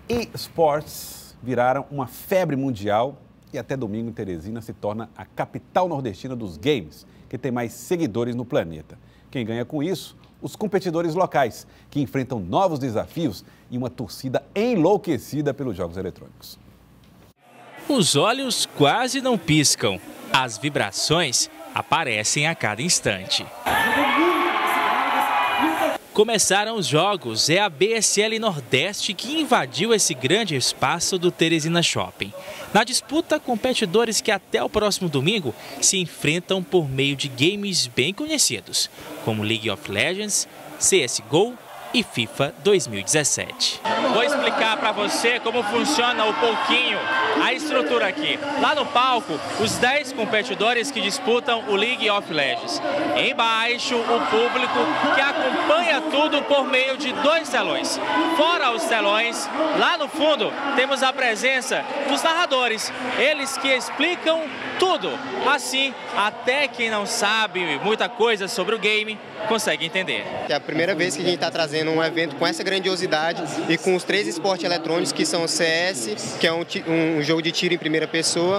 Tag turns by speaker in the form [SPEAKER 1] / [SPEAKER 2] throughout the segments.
[SPEAKER 1] eSports viraram uma febre mundial e até domingo Teresina se torna a capital nordestina dos games, que tem mais seguidores no planeta. Quem ganha com isso? Os competidores locais, que enfrentam novos desafios e uma torcida enlouquecida pelos jogos eletrônicos.
[SPEAKER 2] Os olhos quase não piscam. As vibrações aparecem a cada instante. Começaram os jogos, é a BSL Nordeste que invadiu esse grande espaço do Teresina Shopping. Na disputa, competidores que até o próximo domingo se enfrentam por meio de games bem conhecidos, como League of Legends, CSGO e FIFA 2017. Vou explicar para você como funciona um pouquinho a estrutura aqui. Lá no palco, os 10 competidores que disputam o League of Legends. Embaixo, o público que acompanha tudo por meio de 2 telões. Fora os telões, lá no fundo, temos a presença dos narradores. Eles que explicam tudo. Assim, até quem não sabe muita coisa sobre o game, consegue entender.
[SPEAKER 3] É a primeira vez que a gente está trazendo um evento com essa grandiosidade e com os 3 esportes eletrônicos, que são o CS, que é um jogo de tiro em primeira pessoa,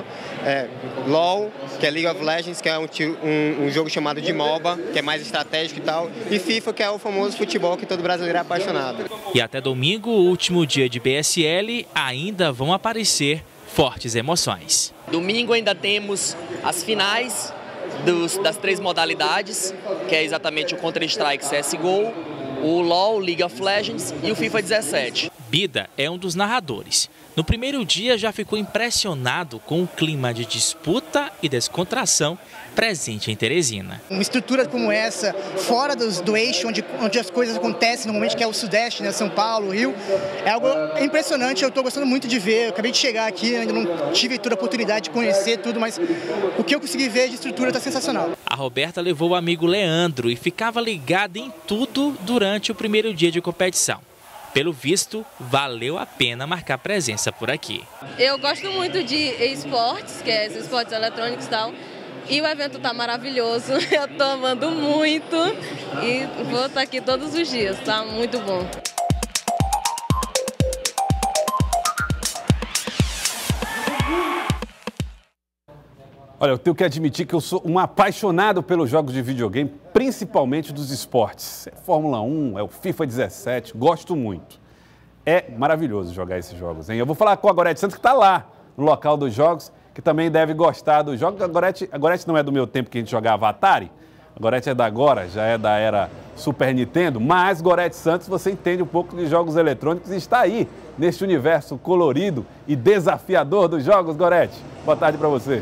[SPEAKER 3] LoL, que é League of Legends, que é um jogo chamado de MOBA, que é mais estratégico e tal, e FIFA, que é o famoso futebol que todo brasileiro é apaixonado.
[SPEAKER 2] E até domingo, o último dia de BSL, ainda vão aparecer fortes emoções.
[SPEAKER 4] Domingo ainda temos as finais das 3 modalidades, que é exatamente o Counter-Strike CSGO, o LoL, League of Legends e o FIFA 17.
[SPEAKER 2] Bida é um dos narradores. No primeiro dia já ficou impressionado com o clima de disputa e descontração presente em Teresina.
[SPEAKER 5] Uma estrutura como essa, fora do eixo onde as coisas acontecem normalmente, que é o Sudeste, né, São Paulo, Rio, é algo impressionante. Eu estou gostando muito de ver. Eu acabei de chegar aqui, ainda não tive toda a oportunidade de conhecer tudo, mas o que eu consegui ver de estrutura está sensacional.
[SPEAKER 2] A Roberta levou o amigo Leandro e ficava ligada em tudo durante o primeiro dia de competição. Pelo visto, valeu a pena marcar presença por aqui.
[SPEAKER 6] Eu gosto muito de esportes, que é esses esportes eletrônicos e tal. E o evento tá maravilhoso, eu tô amando muito e vou estar aqui todos os dias, tá muito bom.
[SPEAKER 1] Olha, eu tenho que admitir que eu sou um apaixonado pelos jogos de videogame, principalmente dos esportes. É Fórmula 1, é o FIFA 17, gosto muito. É maravilhoso jogar esses jogos, hein? Eu vou falar com a Gorete Santos, que está lá no local dos jogos, que também deve gostar dos jogos. A Gorete não é do meu tempo que a gente jogava Atari, a Gorete é da agora, já é da era Super Nintendo, mas Gorete Santos, você entende um pouco de jogos eletrônicos e está aí, neste universo colorido e desafiador dos jogos, Gorete. Boa tarde para você.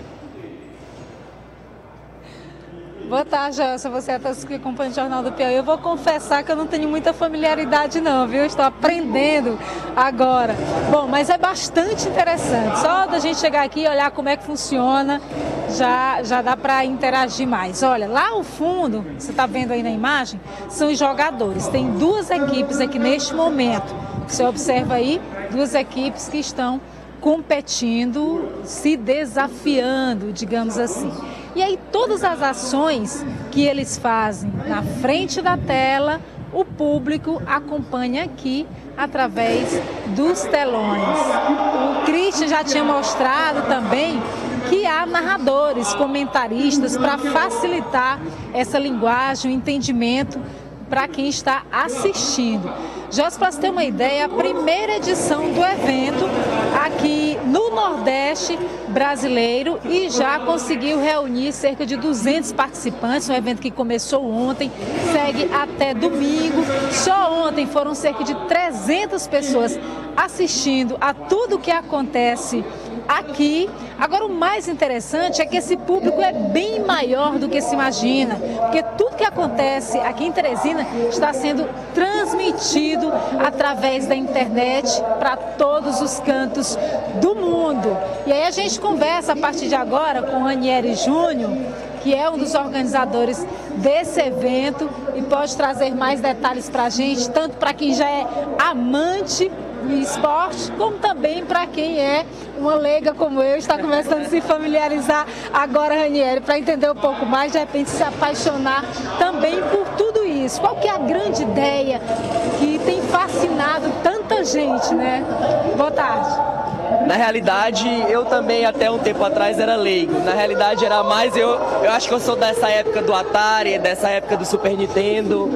[SPEAKER 7] Boa tarde, Gelson. Você é todos que acompanham o Jornal do Piauí. Eu vou confessar que eu não tenho muita familiaridade não, viu? Estou aprendendo agora. Bom, mas é bastante interessante. Só da gente chegar aqui e olhar como é que funciona, já dá para interagir mais. Olha, lá ao fundo, você está vendo aí na imagem, são os jogadores. Tem 2 equipes aqui neste momento. Você observa aí 2 equipes que estão competindo, se desafiando, digamos assim. E aí todas as ações que eles fazem na frente da tela, o público acompanha aqui através dos telões. O Christian já tinha mostrado também que há narradores, comentaristas para facilitar essa linguagem, o entendimento para quem está assistindo. Já para você ter uma ideia, a primeira edição do evento aqui no Nordeste brasileiro e já conseguiu reunir cerca de 200 participantes, um evento que começou ontem, segue até domingo. Só ontem foram cerca de 300 pessoas assistindo a tudo que acontece aqui. Agora, o mais interessante é que esse público é bem maior do que se imagina, porque tudo que acontece aqui em Teresina está sendo transmitido através da internet para todos os cantos do mundo. E aí a gente conversa a partir de agora com o Ranieri Júnior, que é um dos organizadores desse evento e pode trazer mais detalhes para a gente, tanto para quem já é amante do esporte, como também para quem é uma leiga como eu, está começando a se familiarizar agora, Ranieri, para entender um pouco mais, de repente se apaixonar também por tudo isso. Qual que é a grande ideia que tem fascinado tanta gente, né? Boa tarde.
[SPEAKER 4] Na realidade, eu também até um tempo atrás era leigo. Na realidade era mais, eu acho que eu sou dessa época do Atari, dessa época do Super Nintendo.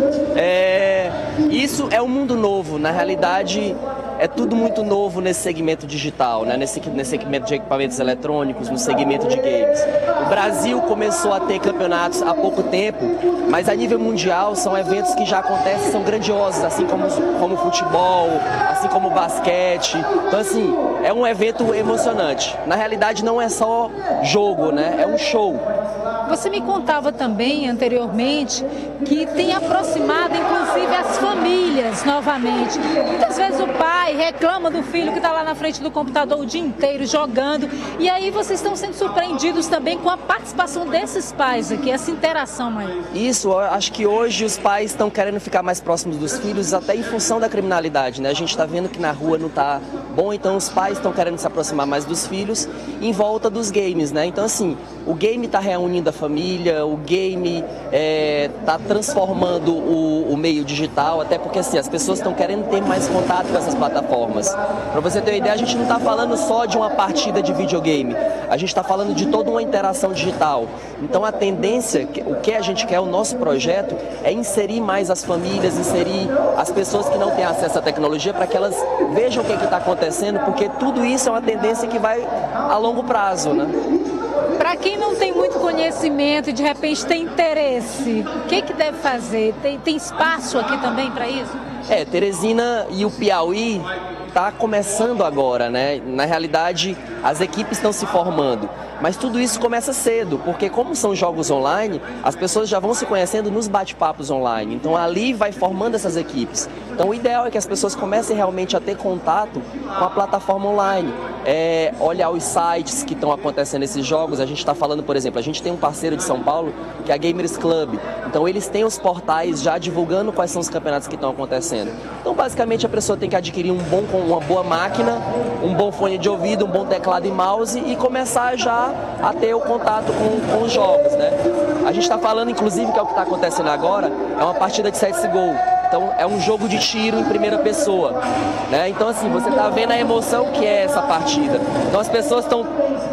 [SPEAKER 4] Isso é um mundo novo. Na realidade, é tudo muito novo nesse segmento digital, né? Nesse segmento de equipamentos eletrônicos, no segmento de games. O Brasil começou a ter campeonatos há pouco tempo, mas a nível mundial são eventos que já acontecem, são grandiosos, assim como o futebol, assim como o basquete. Então, assim, é um evento emocionante. Na realidade, não é só jogo, né? É um show.
[SPEAKER 7] Você me contava também anteriormente que tem aproximado inclusive as famílias novamente. Muitas vezes o pai reclama do filho que está lá na frente do computador o dia inteiro jogando, e aí vocês estão sendo surpreendidos também com a participação desses pais aqui, essa interação aí.
[SPEAKER 4] Isso, eu acho que hoje os pais estão querendo ficar mais próximos dos filhos, até em função da criminalidade, né? A gente está vendo que na rua não está bom, então os pais estão querendo se aproximar mais dos filhos em volta dos games, né? Então, assim, o game está reunindo a família, o game está transformando o meio digital, até porque assim, as pessoas estão querendo ter mais contato com essas plataformas. Para você ter uma ideia, a gente não está falando só de uma partida de videogame, a gente está falando de toda uma interação digital. Então a tendência, o que a gente quer, o nosso projeto, é inserir mais as famílias, inserir as pessoas que não têm acesso à tecnologia para que elas vejam o que está acontecendo, porque tudo isso é uma tendência que vai a longo prazo, né?
[SPEAKER 7] Para quem não tem muito conhecimento e de repente tem interesse, o que deve fazer? Tem espaço aqui também para isso?
[SPEAKER 4] Teresina e o Piauí está começando agora, né? Na realidade, as equipes estão se formando. Mas tudo isso começa cedo, porque como são jogos online, as pessoas já vão se conhecendo nos bate-papos online. Então ali vai formando essas equipes. Então o ideal é que as pessoas comecem realmente a ter contato com a plataforma online. Olhar os sites que estão acontecendo nesses jogos. A gente está falando, por exemplo, a gente tem um parceiro de São Paulo, que é a Gamers Club. Então eles têm os portais já divulgando quais são os campeonatos que estão acontecendo. Então basicamente a pessoa tem que adquirir uma boa máquina, um bom fone de ouvido, um bom teclado e mouse e começar já a ter o contato com os jogos, né? A gente está falando, inclusive, que é o que está acontecendo agora, é uma partida de CSGO. Então é um jogo de tiro em primeira pessoa, né? Então assim, você está vendo a emoção que é essa partida. Então as pessoas estão...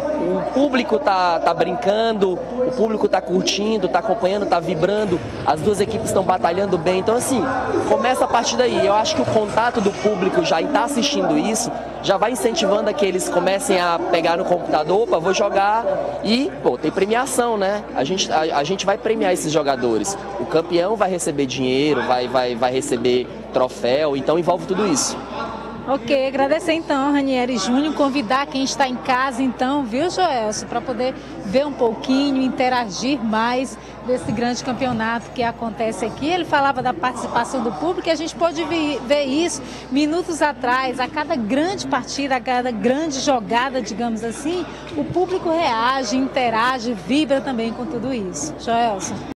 [SPEAKER 4] O público tá brincando, o público tá curtindo, tá acompanhando, tá vibrando, as duas equipes estão batalhando bem. Então assim, começa a partir daí. Eu acho que o contato do público já em estar assistindo isso, já vai incentivando a que eles comecem a pegar no computador, opa, vou jogar e, tem premiação, né? A gente vai premiar esses jogadores. O campeão vai receber dinheiro, vai receber troféu, então envolve tudo isso.
[SPEAKER 7] Ok, agradecer então, Ranieri Júnior, convidar quem está em casa então, viu, Joelson, para poder ver um pouquinho, interagir mais desse grande campeonato que acontece aqui. Ele falava da participação do público e a gente pode ver isso minutos atrás. A cada grande partida, a cada grande jogada, digamos assim, o público reage, interage, vibra também com tudo isso. Joelson.